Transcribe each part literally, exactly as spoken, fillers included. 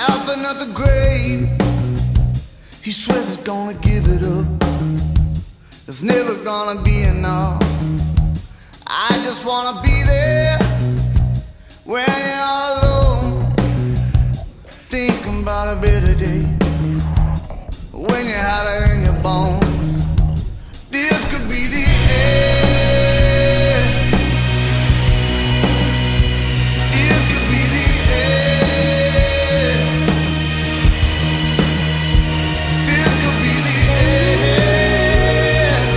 laughing at the grave. He swears he's gonna give it up. It's never gonna be enough. I just wanna be there when you're all alone, thinking about a better day, when you have it in your bones. This could be the end. This could be the end. This could be the end.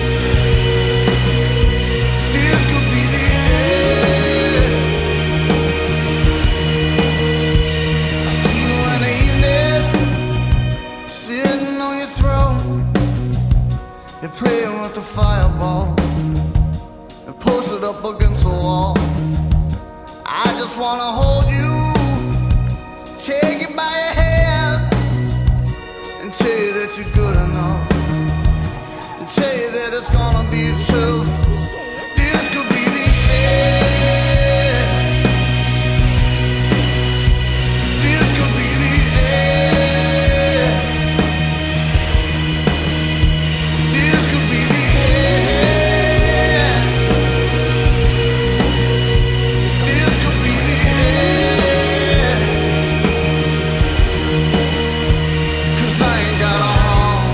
This could be the end. I see you in the evening, sitting on your throne. You're playing with the fireball and posted up against the wall. I just wanna hold you, take you by your hand, and tell you that you're good enough, and tell you that it's gonna be tough. This could be the end. This could be the end. This could be the end. This could be the end. 'Cause I ain't got a home.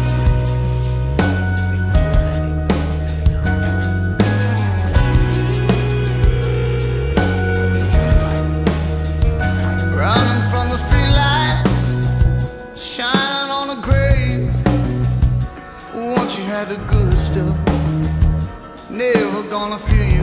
Running from the streetlights, shining on the grave. Once you had the good stuff, never gonna feel you